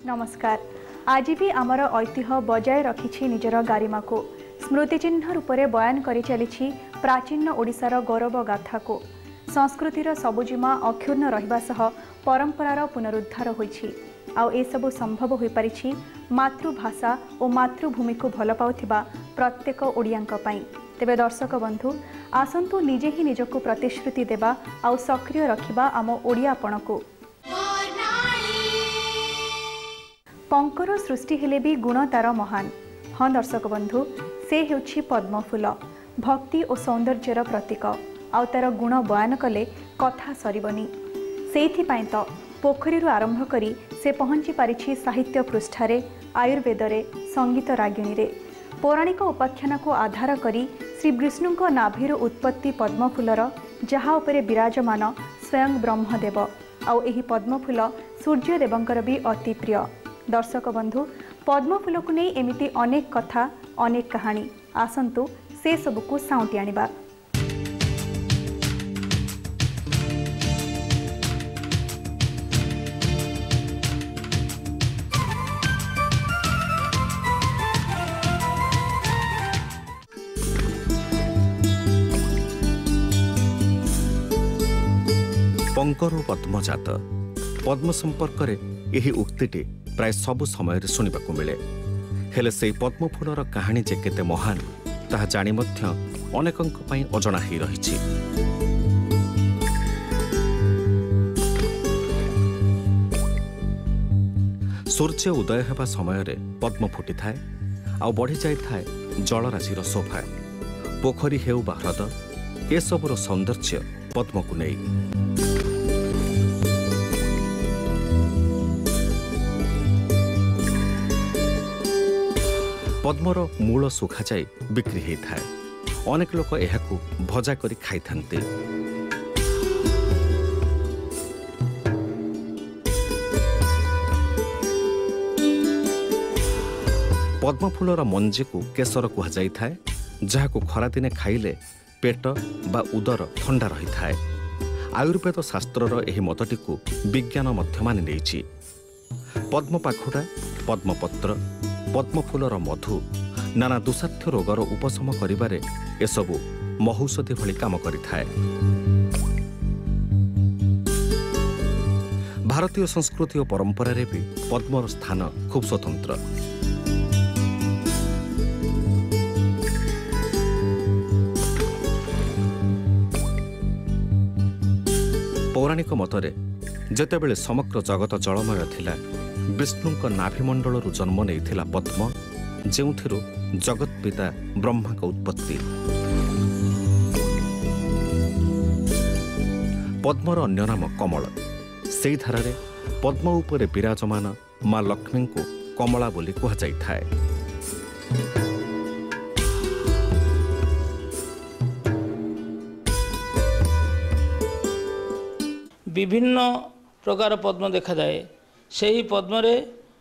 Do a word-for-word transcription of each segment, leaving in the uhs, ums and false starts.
नमस्कार। आज भी आमर ऐतिह्य बजाय रखी निजर गारिमा को स्मृतिचिह्न रूप में बयान कर चली प्राचीन ओडिशार गौरव गाथा को संस्कृतिर सबुजिमा अक्षुण्ण रहिबा सह परंपरार पुनरुद्धार होइछि। आउ ए सबु संभव हो पारिछि मातृभाषा और मातृभूमि को भल पाउथिबा प्रत्येक ओडियांक पई। तेबे दर्शक बंधु आसंतु निजे ही निजको प्रतिश्रुति देबा आउ सक्रिय रखिबा आम ओडियापण को। पंकर सृष्टि हेले भी गुण तार महान। हाँ दर्शक बंधु से हेउछि पद्मफूल, भक्ति और सौंदर्यर प्रतीक। आउ तार गुण बयान कले कथा सरिबनी। सेइथिपाई तो पोखरी आरंभ करी से पहुंची पारिछि साहित्य पृष्ठारे, आयुर्वेदरे, संगीत रागिणी रे। पौराणिक उपाख्यान को आधार करी श्री विष्णुଙ୍କ नाभिर उत्पत्ति पद्मफूलर, जहा उपरे विराजमान स्वयं ब्रह्मदेव। आउ एही पद्मफूल सूर्यदेवंकर भी अति प्रिय। दर्शक बंधु पद्मफूल को नहीं एमिति अनेक कथा, अनेक कहानी। आसंतु से सबको साउंटी आनिबा। पंकर पद्मजात पद्म संपर्क में यही उक्तिटी प्राय सबु समय शुणा मिले। हेले से पद्मफूलर कहानी जे केते महान ताहा जानी मध्य अनेकंक पई अजଣା ही रहिछि। सूर्य उदय हेबा समय रे पद्म फुटी थाए आ बढ़ी जाई थाए जलराशिर शोभा। पोखरी हेउ बा ह्रद ए सबुर सौंदर्य पद्म को नहीं। पद्मर मूल सुखा जाए बिक्री होता है। अनेक लोक एहाकु भजा करी खाई थांते। पद्मफूलर मंजी को केसर कुहा जाई थाए, जहाकु खरा दिने खाइले पेट बा उदर ठंडा रही थाए। आयुर्वेद शास्त्रर एही मतटी को विज्ञान मध्य मानि नेइछि। पद्म पाखुड़ा, पद्मपत्र, पद्मफूलर मधु नाना दुसाध्य रोगर उपशम करिबारे एसबु महौषधि भली काम करिथाए। भारतीय संस्कृति और परंपरा रे भी पद्मर स्थान खूब स्वतंत्र। पौराणिक मतरे जेतेबेले समग्र जगत जलमय थिला, विष्णुଙ୍କ नाभिमंडल जन्म नहीं पद्म, जो जगत पिता ब्रह्मा का उत्पत्ति। पद्मर अन्य नाम कमल। से धारे पद्म उपरे विराजमान माँ लक्ष्मी को कमला बोली कह जाई थाए। विभिन्न प्रकार पद्म देखा जाए। से ही पद्मरे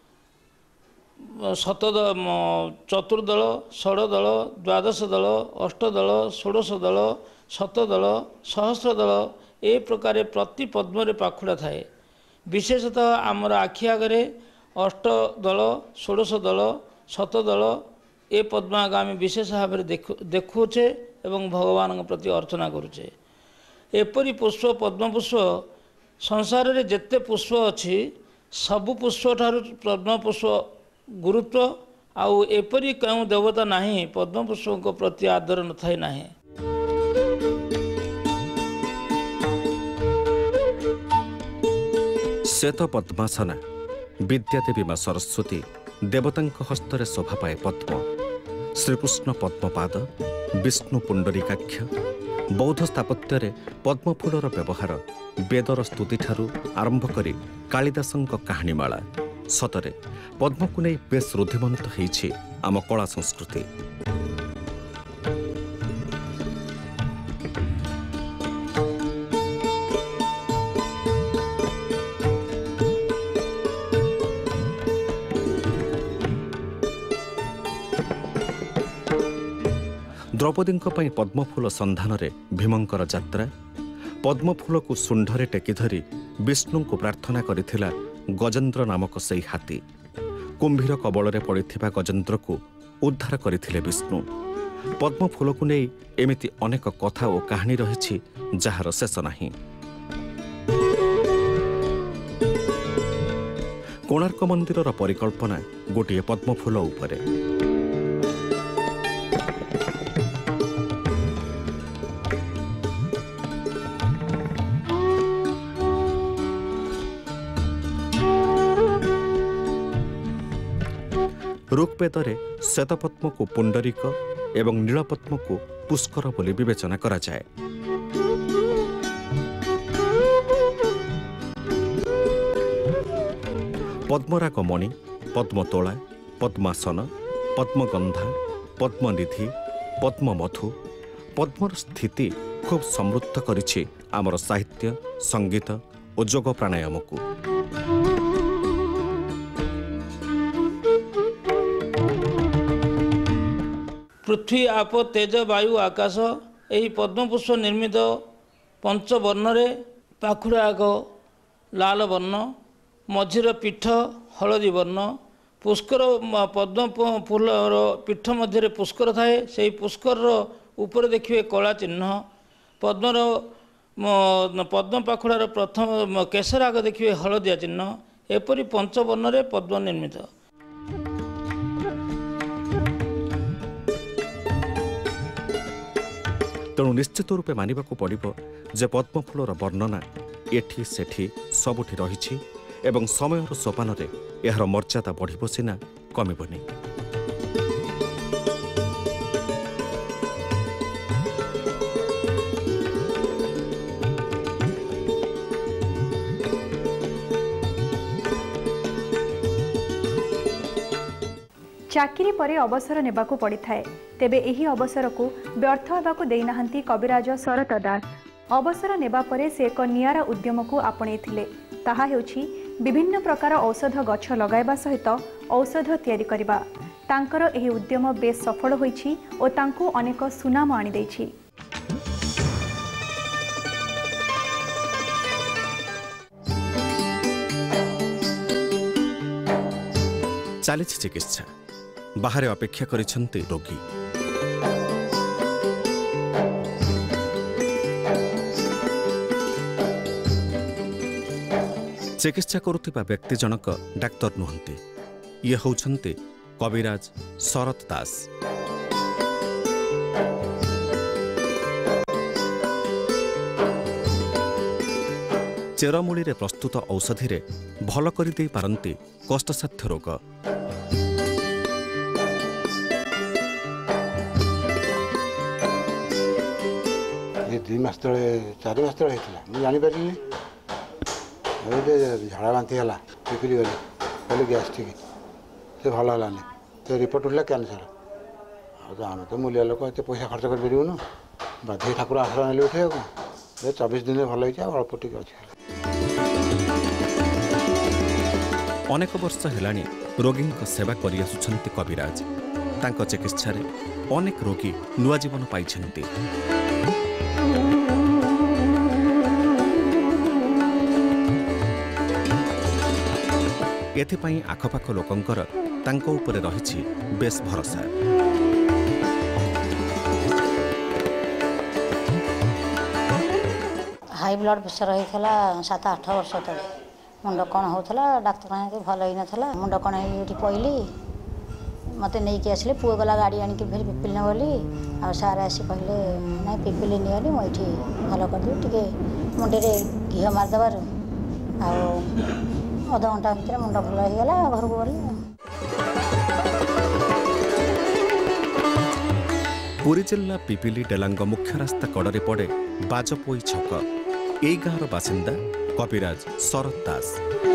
शतद चतुर्दल, षोड़दल, द्वादश दल, अष्टदल, षोड़श दल, शतदल, सहस्रदल ए प्रकार प्रति पद्मरे पाखुड़ा थाए। विशेषतः आमर आखि आगे अष्टदल, षोड़श दल, शतदल ए पद्म आम विशेष भाव में देखु देखुचे एवं भगवान प्रति अर्चना करुचे। एपरी पुष्प पद्मपुष्प संसार रे जेते पुष्प अच्छी सबु पुष्प ठारू पद्म पुष्प गुरुत्व आउ एपरी क्यों देवता नहीं पद्म पुष्प प्रति आदर न थाए नहीं। श्वेत पद्मासना विद्यादेवी मां सरस्वती देवतांक हस्तरे शोभा पाए पद्म। श्रीकृष्ण पद्मपाद, विष्णु पुंडरीकाक्ष। बौद्ध स्थापत्य पद्मफूलर व्यवहार वेदर स्तुति ठारू आरंभ करी कालिदासंक कहानीमाला। सतरे पद्म को नहीं बेस रुद्धिमंत होइछि आम कला संस्कृति। द्रौपदी पद्मफूल संधान रे भीमंकर यात्रा। पद्मफूल को शुंढरे टेकी धरी विष्णु को प्रार्थना करिथिला गजेन्द्र नामक से हाथी कुंभीर कबल में पड़ता गजेन्द्र को उद्धार करथिले विष्णु। पद्म फूल को नहीं एमिति अनेक कथा और कहानी रही जार शेष नहीं। कोणार्क मंदिर परिकल्पना गोटे पद्म फूल उपरे। ऋग्वेदरे श्वेतपद्म को पुंडरीक एवं नीलपद्म को पुष्कर बोली विवेचना करा जाए। पद्मराग मणि, पद्मतोला, पद्मासन, पद्मगंधा, पद्मनिधि, पद्ममधु पद्मर स्थिति खूब समृद्ध करिछि आमर साहित्य, संगीत और जोग प्राणायाम को। पृथ्वी, आप, तेज, वायु, आकाश यही पद्मपुष्प निर्मित पंचवर्ण रे पाखुड़ा आग लाल वर्ण, मझिर पीठ हलदी वर्ण, पुष्कर पद्म फूलर पीठ मध्य पुष्कर थाए से पुष्कर ऊपर देखिए कला चिन्ह, पद्मर पद्म पाखुड़ार प्रथम केसर आग देखिए हलदिया चिन्ह, एपरी पंचवर्ण रे पद्म निर्मित। तेणु निश्चित रूपे मानिबा को पड़िबो जे पद्मफूलर वर्णना एठी सेठी सबुठी रहिछि एवं समयर सोपान रे एहार मर्यादा बढ़िबो सिना कमिबोनी। चाकरी परे अवसर नेबाकू पड़ी थाए, तेबे एही अवसर को व्यर्थ होबाकू देई नाहंती कविराज शरत दास। अवसर नेबा परे से एक नियारा उद्यम को आपणेइथिले, ताहा हेउछि विभिन्न प्रकार औषध गछ लगाइबा सहित औषध तैयारी करिबा। तांकर एही उद्यम बेस सफल होइछि ओ तांकू अनेक सुनाम आनी दैछि। चलिछि चिकित्सा, बाहर अपेक्षा करिसंती रोगी। चिकित्सा करुथिबा व्यक्ति जनक डाक्तर नुहंती, ये होउछंती कविराज शरत दास। चेरमूली रे प्रस्तुत औषधि रे भल करि देई पारंती कष्टसाध्य रोग। दुई मास तले चार मास तले मुझे जापर झड़ा बांति है पिपिली गली कहले गैस्ट्रिक से भल है तो रिपोर्ट उठला कैंसर। आम तो मूल्य लोक एत पैसा खर्च करूँ बाध्य ठाकुर आश्रम ने उठे चौबीस दिन भल हो अल्प टी अच्छे। अनेक वर्ष हेलानी रोगी सेवा करि आसुछंती कविराज। तांको चिकित्सा रे अनेक रोगी नुआ जीवन पाइछंती। एथिपाई आखपाख लोकंकर तांको उपरे रहिछि बेस भरोसा। हाई ब्लड प्रेशर होता सात आठ वर्ष तले मुंड कण होता डाक्तर कहते भल ही नाला मुंड कण ये पईली मत नहीं आसिले पुओ गला गाड़ी आणिक फिर पिपिल ने बोली आ सार आसी कहले ना पिपिल नियनी मुझे भल करदेवी टे मुंडे घी मारिदेवर अध घंटा भितर मुंड भल होगा घर को गली। पुरी जिला पिपिली डेलांग मुख्य रास्ता कड़े पड़े बाजपोई छक। ए गाँवर बासिंदा कविराज शरत दास।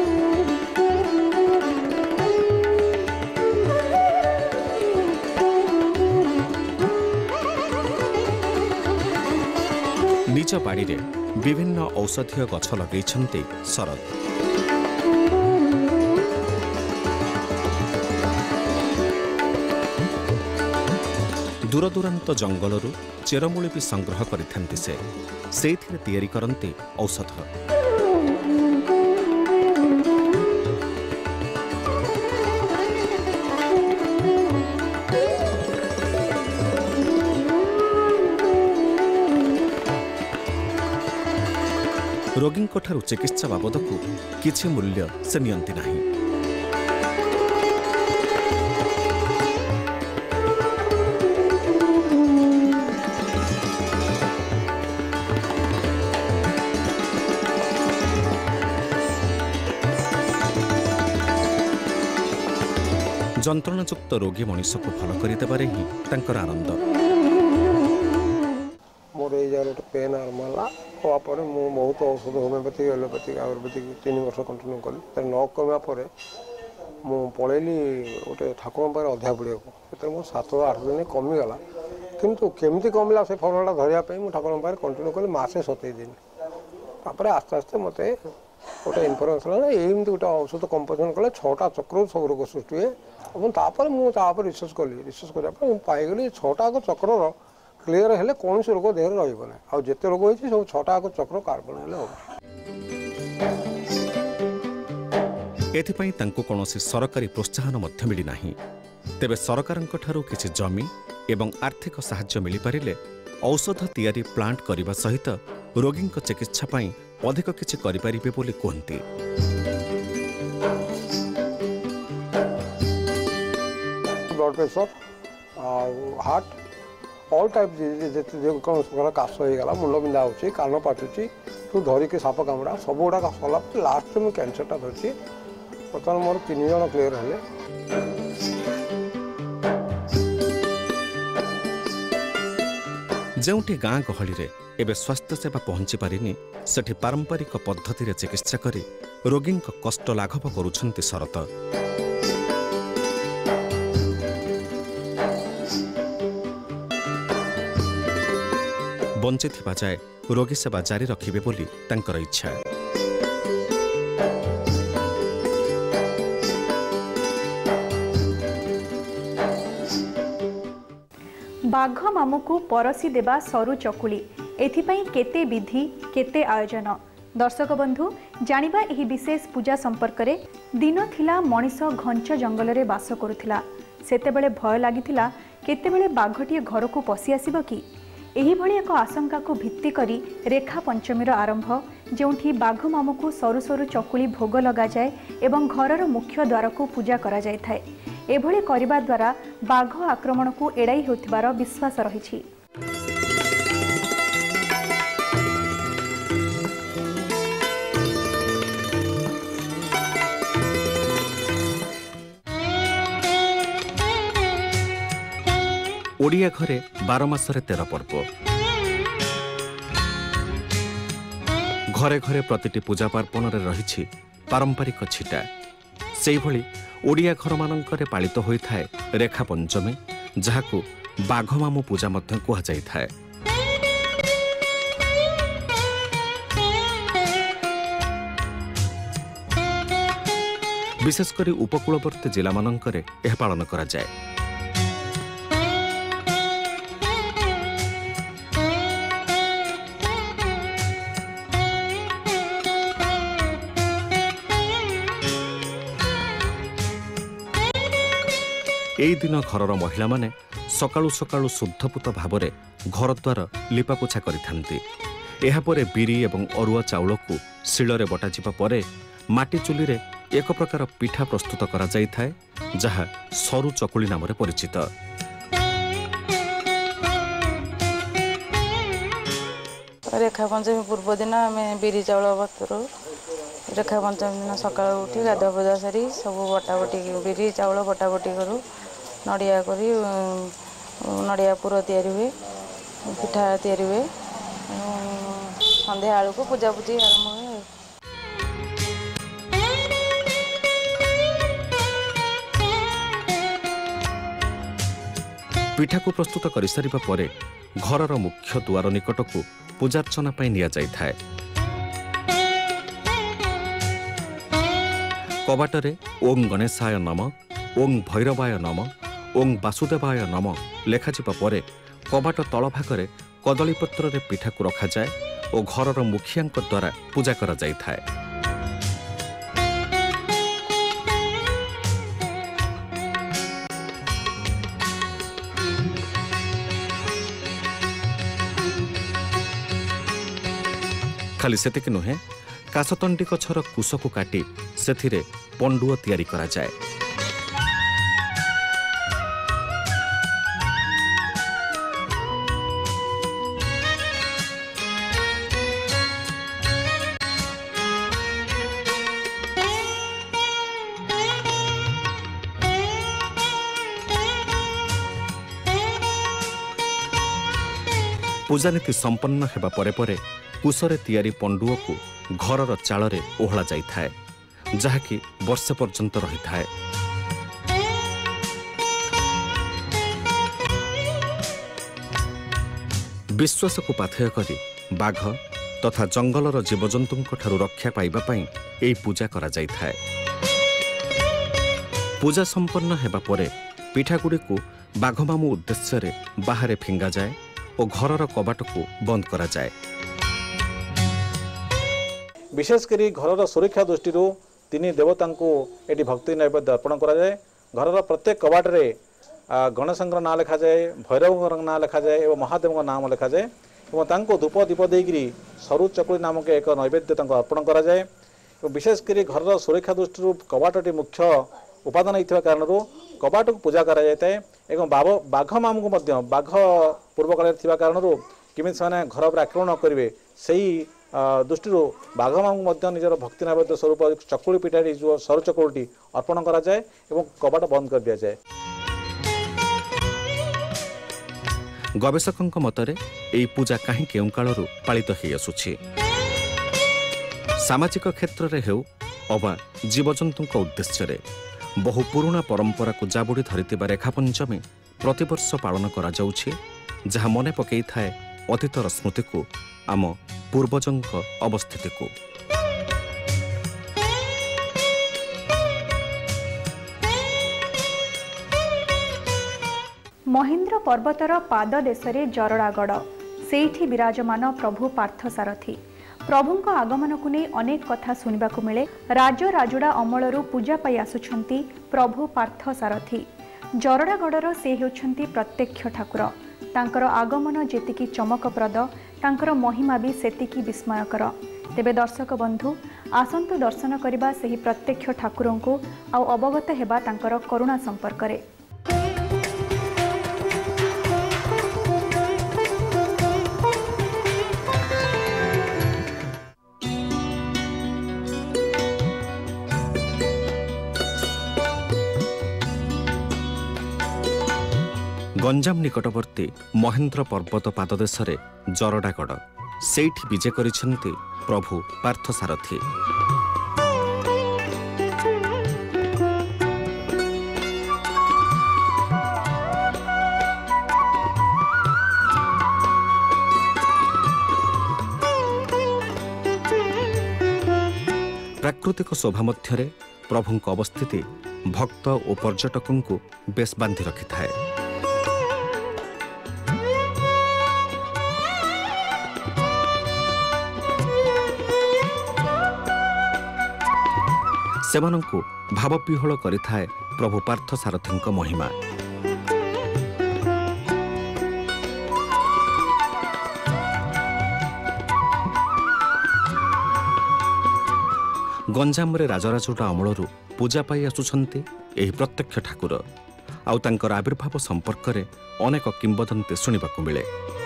निज बाड़ी रे विभिन्न औषधीय गछ लगैछन्ते शरत। दूरदूरांत जंगलरू चेरमूली भी संग्रह करिथांती से सेथिरे तैयारी करन्ती औषध। ରୋଗୀଙ୍କଠାରୁ ଚିକିତ୍ସା ବାବଦକୁ କିଛି ମୂଲ୍ୟ ସେ ନିଅନ୍ତି ନାହିଁ। ଯନ୍ତ୍ରଣାଯୁକ୍ତ ରୋଗୀ ମଣିଷକୁ ଭଲ କରିଦେବାରେ ହିଁ ତାଙ୍କର ଆନନ୍ଦ। ମୋର ଏଇ ଜାଗାରେ ଗୋଟେ ପେନ୍ ଆରମ୍ଭ ହେଲା ହେବା ପରେ ମୁଁ ବହୁତ ଔଷଧ ହୋମିଓପାଥିକ ଏଲୋପାଥିକ ଆୟୁର୍ବେଦିକ ତିନି ବର୍ଷ କଣ୍ଟିନ୍ୟୁ କଲି। ତାର ନ କମିବା ପରେ ମୁଁ ପଳେଇଲି ଗୋଟେ ଠାକୁରଙ୍କ ପାଖରେ ଅଧିଆ ପଡ଼ିବାକୁ। ସେଥିରେ ମୋ ସାତ ଆଠ ଦିନ କମିଗଲା, କିନ୍ତୁ କେମିତି କମିଲା ସେ ଫର୍ମୁଲାଟା ଧରିବା ପାଇଁ ମୁଁ ଠାକୁରଙ୍କ ପାଖରେ କଣ୍ଟିନ୍ୟୁ କଲି ମାସେ ସତେଇଶ ଦିନ। ତାପରେ ଆସ୍ତେ ଆସ୍ତେ ମୋତେ ଗୋଟେ ଇନଫର୍ମେସନ୍ ହେଲା ଏମିତି ଗୋଟେ ଔଷଧ କମ୍ପୋଜିସନ୍ କଲେ ଛଅଟା ଚକ୍ରରୁ ସବୁ ରୋଗ ସୃଷ୍ଟି ହୁଏ। ଏବଂ ତାପରେ ମୁଁ ତାପରେ ରିସର୍ଚ୍ଚ କଲି। ରିସର୍ଚ୍ଚ କରିବା ପରେ ମୁଁ ପାଇଗଲି ଛଅଟାକ ଚକ୍ରର କ୍ଲିୟର ହେଲେ କୌଣସି ରୋଗ ଦେହରେ ରହିବ ନାହିଁ। ଆଉ ଯେତେ ରୋଗ ହେଇଛି ସବୁ ଛଅଟାକ ଚକ୍ର କାର୍ବନ ହେଲେ ହେବ। ଏଥିପାଇଁ ତାଙ୍କୁ କୌଣସି ସରକାରୀ ପ୍ରୋତ୍ସାହନ ମଧ୍ୟ ମିଳିନାହିଁ। ତେବେ ସରକାରଙ୍କଠାରୁ କିଛି ଜମି ଏବଂ ଆର୍ଥିକ ସାହାଯ୍ୟ ମିଳିପାରିଲେ ଔଷଧ ତିଆରି ପ୍ଲାଣ୍ଟ କରିବା ସହିତ ରୋଗୀଙ୍କ ଚିକିତ୍ସା ପାଇଁ ଅଧିକ କିଛି କରିପାରିବେ ବୋଲି କୁହନ୍ତି। ବ୍ଲଡ଼ ପ୍ରେସର ଆଉ ହାର୍ଟ ଅଲ୍ ଟାଇପ୍ ଯେତେ ଯେକୌଣସି ପ୍ରକାର କାଶ ହେଇଗଲା, ମୁଣ୍ଡ ବିନ୍ଧା ହେଉଛି, କାନ ପାଚୁଛି, ତୁ ଧରିକି ସାପ କାମୁଡ଼ା ସବୁ ଗୁଡ଼ାକ ସରିଲା ପରେ ଲାଷ୍ଟରେ ମୁଁ କ୍ୟାନ୍ସରଟା ଧରିଛି। ବର୍ତ୍ତମାନ ମୋର ତିନି ଜଣ କ୍ଲିୟର ହେଲେ। ଯେଉଁଠି ଗାଁ ଗହଳିରେ ଏବେ ସ୍ୱାସ୍ଥ୍ୟସେବା ପହଞ୍ଚି ପାରିନି, ସେଠି ପାରମ୍ପରିକ ପଦ୍ଧତିରେ ଚିକିତ୍ସା କରି ରୋଗୀଙ୍କ କଷ୍ଟ ଲାଘବ କରୁଛନ୍ତି ଶରତ। ବଞ୍ଚିଥିବା ଯାଏ ରୋଗୀ ସେବା ଜାରି ରଖିବେ ବୋଲି ତାଙ୍କର ଇଚ୍ଛା। ବାଘ ମାମୁକୁ ପରସି ଦେବା ସରୁ ଚକୁଳି, ଏଥିପାଇଁ କେତେ ବିଧି କେତେ ଆୟୋଜନ। ଦର୍ଶକ ବନ୍ଧୁ, ଜାଣିବା ଏହି ବିଶେଷ ପୂଜା ସମ୍ପର୍କରେ। ଦିନ ଥିଲା ମଣିଷ ଘଞ୍ଚ ଜଙ୍ଗଲରେ ବାସ କରୁଥିଲା। ସେତେବେଳେ ଭୟ ଲାଗିଥିଲା କେତେବେଳେ ବାଘଟିଏ ଘରକୁ ପଶି ଆସିବ କି। ଏହିଭଳି ଏକ ଆଶଙ୍କାକୁ ଭିତ୍ତି କରି ରେଖା ପଞ୍ଚମୀର ଆରମ୍ଭ, ଯେଉଁଠି ବାଘ ମାମୁକୁ ସରୁ ସରୁ ଚକୁଳି ଭୋଗ ଲଗାଯାଏ ଏବଂ ଘରର ମୁଖ୍ୟ ଦ୍ୱାରକୁ ପୂଜା କରାଯାଇଥାଏ। ଏଭଳି କରିବା ଦ୍ୱାରା ବାଘ ଆକ୍ରମଣକୁ ଏଡ଼ାଇ ହେଉଥିବାର ବିଶ୍ୱାସ ରହିଛି। ଓଡ଼ିଆ ଘରେ ବାର ମାସରେ ତେର ପର୍ବ। ଘରେ ଘରେ ପ୍ରତିଟି ପୂଜା ପାର୍ବଣରେ ରହିଛି ପାରମ୍ପରିକ ଛିଟା। ସେହିଭଳି ଓଡ଼ିଆ ଘରମାନଙ୍କରେ ପାଳିତ ହୋଇଥାଏ ରେଖା ପଞ୍ଚମୀ, ଯାହାକୁ ବାଘମାମୁ ପୂଜା ମଧ୍ୟ କୁହାଯାଇଥାଏ। ବିଶେଷ କରି ଉପକୂଳବର୍ତ୍ତୀ ଜିଲ୍ଲାମାନଙ୍କରେ ଏହା ପାଳନ କରାଯାଏ। ଏହି ଦିନ ଘରର ମହିଳାମାନେ ସକାଳୁ ସକାଳୁ ଶୁଦ୍ଧପୂତ ଭାବରେ ଘରଦ୍ୱାର ଲିପାପୋଛା କରିଥାନ୍ତି। ଏହାପରେ ବିରି ଏବଂ ଅରୁଆ ଚାଉଳକୁ ଶିଳରେ ବଟାଯିବା ପରେ ମାଟି ଚୁଲିରେ ଏକ ପ୍ରକାର ପିଠା ପ୍ରସ୍ତୁତ କରାଯାଇଥାଏ, ଯାହା ସରୁ ଚକୁଳି ନାମରେ ପରିଚିତ। ରେଖା ପଞ୍ଚମୀ ପୂର୍ବ ଦିନ ଆମେ ବିରି ଚାଉଳ ବତୁରୁ। ରେଖା ପଞ୍ଚମୀ ଦିନ ସକାଳୁ ଉଠି ଗାଧୁଆ ପାଧୁଆ ସାରି ସବୁ ବଟାବଟି ବିରି ଚାଉଳ ବଟାବଟି କରୁ। ନଡ଼ିଆ କରି ନଡ଼ିଆ ପୁର ତିଆରି ହୁଏ, ପିଠା ତିଆରି ହୁଏ। ସନ୍ଧ୍ୟା ବେଳକୁ ପୂଜାପୂଜି ଆରମ୍ଭ ହୁଏ। ପିଠାକୁ ପ୍ରସ୍ତୁତ କରିସାରିବା ପରେ ଘରର ମୁଖ୍ୟ ଦୁଆର ନିକଟକୁ ପୂଜାର୍ଚ୍ଚନା ପାଇଁ ନିଆଯାଇଥାଏ। କବାଟରେ ଓଂ ଗଣେଶାୟ ନମ, ଓଂ ଭୈରବାୟ ନମ, ଓଂ ବାସୁଦେବାୟ ନମ ଲେଖାଯିବା ପରେ କବାଟ ତଳ ଭାଗରେ କଦଳୀପତ୍ରରେ ପିଠାକୁ ରଖାଯାଏ ଓ ଘରର ମୁଖିଆଙ୍କ ଦ୍ୱାରା ପୂଜା କରାଯାଇଥାଏ। ଖାଲି ସେତିକି ନୁହେଁ, କାଶତଣ୍ଡି ଗଛର କୁଶକୁ କାଟି ସେଥିରେ ପଣ୍ଡୁଅ ତିଆରି କରାଯାଏ। ପୂଜାନୀତି ସମ୍ପନ୍ନ ହେବା ପରେ ପରେ କୁଶରେ ତିଆରି ପଣ୍ଡୁଅକୁ ଘରର ଚାଳରେ ଓହଳା ଯାଇଥାଏ, ଯାହାକି ବର୍ଷେ ପର୍ଯ୍ୟନ୍ତ ରହିଥାଏ। ବିଶ୍ୱାସକୁ ପାଥେୟ କରି ବାଘ ତଥା ଜଙ୍ଗଲର ଜୀବଜନ୍ତୁଙ୍କଠାରୁ ରକ୍ଷା ପାଇବା ପାଇଁ ଏହି ପୂଜା କରାଯାଇଥାଏ। ପୂଜା ସମ୍ପନ୍ନ ହେବା ପରେ ପିଠାଗୁଡ଼ିକୁ ବାଘମାମୁଁ ଉଦ୍ଦେଶ୍ୟରେ ବାହାରେ ଫିଙ୍ଗାଯାଏ ଓ ଘରର କବାଟକୁ ବନ୍ଦ କରାଯାଏ। विशेषकर घर सुरक्षा दृष्टि तीन देवता को ये भक्ति नैवेद्य अर्पण कराए। घर प्रत्येक कबाटे गणेश ना लिखा जाए, भैरव ना लिखा जाए और महादेव नाम लिखा जाए और धूप दीप देकर सरु चकुली नामक एक नैवेद्य अर्पण कराए। विशेषकर घर सुरक्षा दृष्टि कबाटी मुख्य उपादान होता कारण कबाट को पूजा कराए। बाघ मामू को बाघ पूर्व काल कारण किमी से घर पर आक्रमण करेंगे से दृष्टि बाघ मामू निजर भक्ति नैवेद्य स्वरूप चकुली पिठाटी जो सरु चकुलटी अर्पण कराए और कबाट बंद कर दि जाए। गवेषकों मतरे यही पूजा कहीं केउ कालरू पालित हो आसुछि। सामाजिक क्षेत्र में हेउ अबा जीवजंतु उद्देश्य बहु पुराणा परंपरा को जाबुड़ी धरिथिबा रेखा पंचमी प्रतिवर्ष पालन करा जाउछि, जहा मने पकई थाए अतीतर स्मृति को आम पूर्वजंक अवस्थिति को। महेन्द्र पर्वतर पाद देशरे जरड़ागढ़ सेठी विराजमान प्रभु पार्थसारथी। प्रभुंक आगमन को नहीं अनेक कथा सुनबा को मिले। राज राजुड़ा अमलरू पूजा पाई आसुछंती प्रभु पार्थसारथी। जरड़ागढ़र से हेउछंती प्रत्यक्ष ठाकुर। तांकर आगमन जेतिकी चमकप्रद, तांकर महिमा भी सेतिकी विस्मयकर। तेबे दर्शक बंधु आसंतु दर्शन करबा सेही प्रत्यक्ष ठाकुरों को आउ अवगत हेबा तांकर करुणा संपर्क रे। गंजाम निकटवर्ती महेन्द्र पर्वत पाददेश जरड़ागढ़ सेठी विजय करिसेंती प्रभु पार्थसारथी। प्राकृतिक शोभा मध्यरे प्रभुंक अवस्थिति भक्त और पर्यटकों को बेस बांधि रखि थाए। सेमानंकु भावविह्वल करिथाए प्रभु पार्थसारथींक महिमा। गंजाम रे राजराजुड़ा अमलरू पूजा पाई आसुछंती एही प्रत्यक्ष ठाकुर। आउ तांकर आविर्भाव संपर्क रे अनेक किंवदंती सुनिबाकु मिले।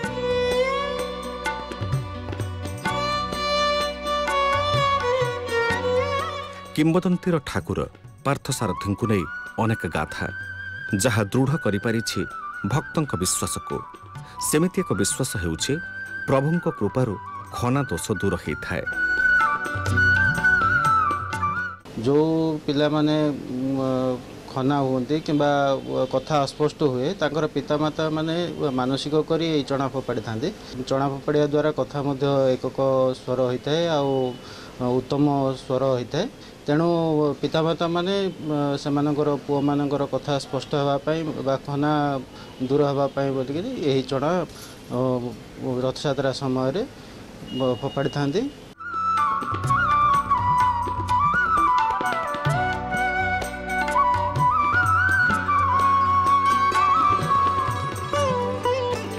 किंवदंतीर ठाकुर पार्थसारथी को नहीं अनेक गाथा जहा दृढ़ करिपारिछि भक्तंक विश्वास को। सेमिति एक विश्वास हेउछि प्रभुंक कृपारु खना दोष दूर होइथाए। जो पिला माने खना हुंती किंबा कथा अस्पष्ट हुए तांकर पितामाता माने मानसिक करी चणा फोपाड़ी थांती। चणा फोपाड़िया द्वारा कथा मध्य एकक स्वर होइथाए आ उत्तम स्वर होइथाए। तेणु पितामाता माने सेमानकर पुओ मानकर कथा स्पष्ट होगापाई बा खना दूर होगापाई बोलिक यही चणा रथयात्रा समय फोपाड़ी थांती।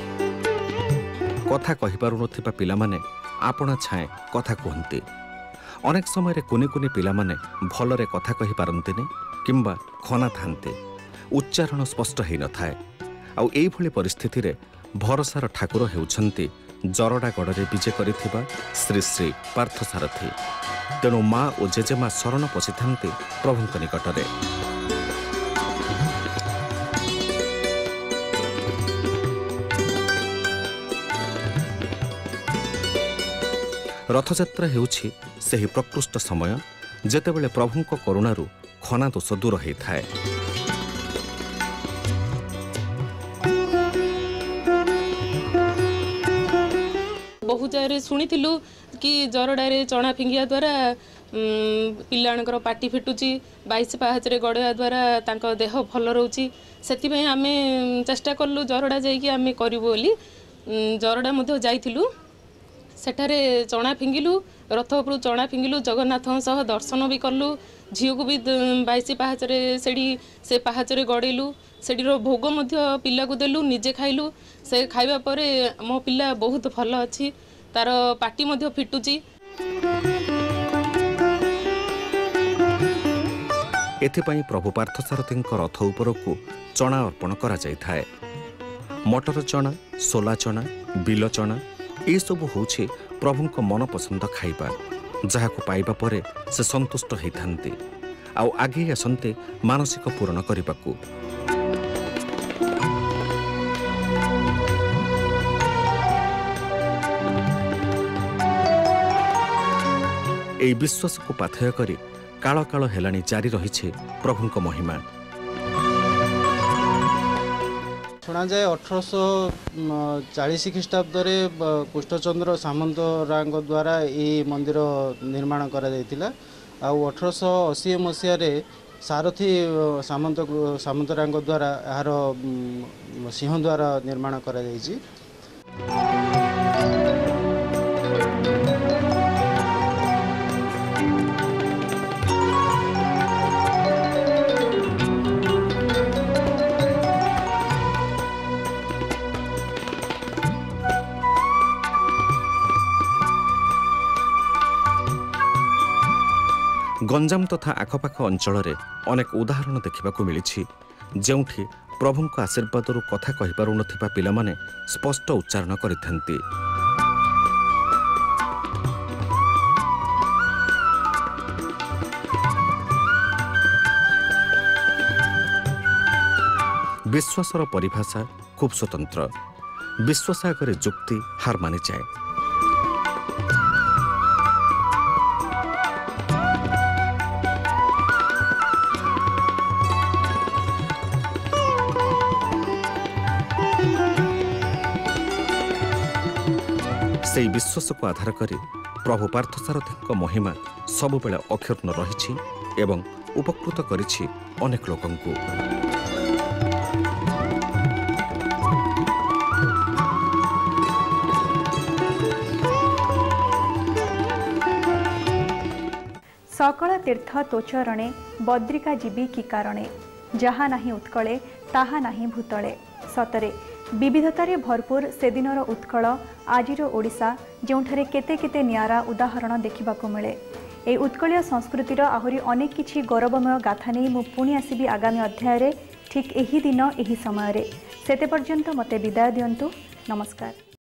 कथा कहि पारु नथिबा पिलामाने आपणा छाए कथा कहंती। अनेक समय कुनि कुनि पिला माने भलरे कथा कहि पारंतिनि किंबा खना थांते उच्चारण स्पष्ट होई न थाए। आउ एई भली परिस्थिति रे भरोसार ठाकुर हेउछंती जरडागड़े विजे करिथिबा श्री श्री पार्थसारथी। तेणु माँ और जेजेमा शरण पशि थांती प्रभुंक निकटरे। रथयात्रा हेउछि सेही प्रकृष्ट समय जेतेबेले प्रभुंक करुणारू खना दोष दूर होइथाए। बहु जगह शुणी कि जरडारे चना फिंगिया द्वारा पिलाणकर पाटी फिटुची बाईस पाहाचरे गड़िया द्वारा तांको देह भल रोची। सेतिपई आमे चेष्टा कलु जरडा जाइकी आमे करिबो बोली जरडा मध्य जाइथिलु। सेठारे चना फिंगिलु रथ उपरु चना फिंगिलु जगन्नाथ सह दर्शन भी कलु। झील को भी बाईस पाहाचरे सेठी से पाहाचरे गड़ेलु। सेठीर भोग मध्य पिला को देलु निजे खाइलु। से खाइबा परे मो पिला बहुत भल अछि तार पाटी मध्य फिटुची। एथिपाई प्रभु पार्थसारथी रथ उपरकू चना अर्पण करा जाइथाए। मटर चना सोला चना बिल चना ये सब होछि प्रभुंक मन पसंद खाइबा जहाको पाइबा परे से संतुष्ट होइथांती आउ आगे आसंते मानसिक पूरण करिबाकू। एई विश्वास को पाथेय करी काल काल हेलानी जारी रही प्रभुंक महिमा। शुणा जाए अठरश चालीस ख्रीष्टाब्द कुष्ठचंद्र सामंतरा द्वारा ये मंदिर निर्माण करा जायतिला। आउ अठरश अशी मसीह सारथी सामंत सामंतरा द्वारा यार सिंह द्वारा निर्माण करा जायछि। गंजाम तथा आखपाख अंचल अनेक उदाहरण देखा मिली जेउठी प्रभुंक आशीर्वाद कथा कहि पारु नथिबा पिला माने स्पष्ट उच्चारण करिथांती। विश्वासर परिभाषा खूब स्वतंत्र। विश्वास आगे जुक्ति हार मानि जाए। से विश्वास को आधार करी प्रभु पार्थसारथी महिमा सबुबेले अक्षुण्ण रही एवं उपकृत करिछि अनेक लोकंकु। सकल तीर्थ तोचरणे बद्रिका जीवी की कारणे जहा नाही उत्कले ताहा नाही भूतले। सतरे विविधतारे भरपूर से दिनर उत्कल आजिर ओडिशा जोंठारे केते केते नियारा उदाहरण देखिबाको मिले। ए उत्कलीय संस्कृतिर आहुरी अनेक किछि गौरवमय गाथा नहीं मु पुणी आसीबी आगामी अध्याय रे ठीक एही दिन एही समय रे। सेते पर्यंत मते विदाय दियंतु। नमस्कार।